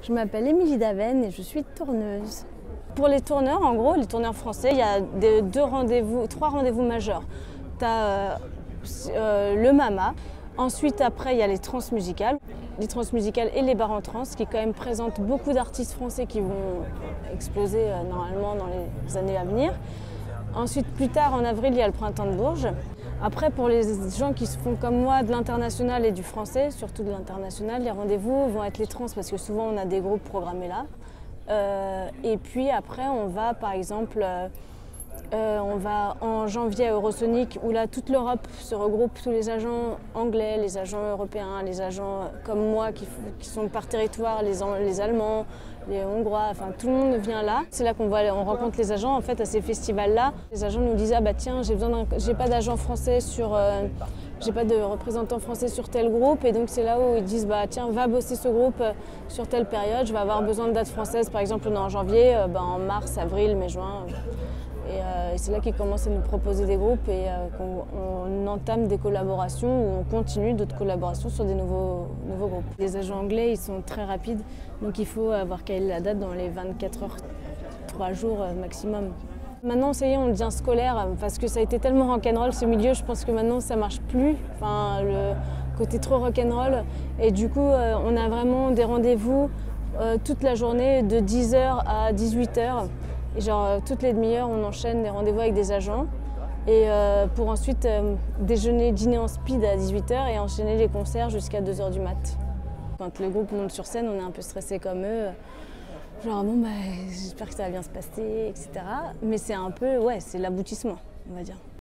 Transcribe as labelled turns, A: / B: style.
A: Je m'appelle Émilie Daven et je suis tourneuse. Pour les tourneurs, en gros, les tourneurs français, il y a trois rendez-vous majeurs. Tu as le MAMA, ensuite après il y a les transmusicales. Les transmusicales et les bars en trans qui quand même présentent beaucoup d'artistes français qui vont exploser normalement dans les années à venir. Ensuite, plus tard en avril, il y a le Printemps de Bourges. Après, pour les gens qui se font comme moi de l'international et du français, surtout de l'international, les rendez-vous vont être les trans parce que souvent on a des groupes programmés là. Et puis après, on va par exemple on va en janvier à Eurosonic où là toute l'Europe se regroupe, tous les agents anglais, les agents européens, les agents comme moi qui sont par territoire, les Allemands, les Hongrois, enfin tout le monde vient là. C'est là qu'on rencontre les agents en fait à ces festivals-là. Les agents nous disent bah tiens j'ai pas d'agent français j'ai pas de représentant français sur tel groupe et donc c'est là où ils disent bah tiens va bosser ce groupe sur telle période, je vais avoir besoin de dates françaises par exemple on est en janvier, en mars, avril, mai, juin. Et c'est là qu'ils commencent à nous proposer des groupes et qu'on entame des collaborations ou on continue d'autres collaborations sur des nouveaux groupes. Les agents anglais, ils sont très rapides, donc il faut avoir calé la date dans les 24 heures, 3 jours maximum. Maintenant, ça y est, on devient scolaire parce que ça a été tellement rock'n'roll ce milieu, je pense que maintenant ça marche plus. Enfin, le côté trop rock'n'roll. Et du coup, on a vraiment des rendez-vous toute la journée de 10h à 18h. Et genre toutes les demi-heures, on enchaîne des rendez-vous avec des agents et pour ensuite déjeuner, dîner en speed à 18h et enchaîner les concerts jusqu'à 2h du mat. Quand le groupe monte sur scène, on est un peu stressé comme eux. Genre bon j'espère que ça va bien se passer, etc. Mais c'est un peu, ouais, c'est l'aboutissement, on va dire.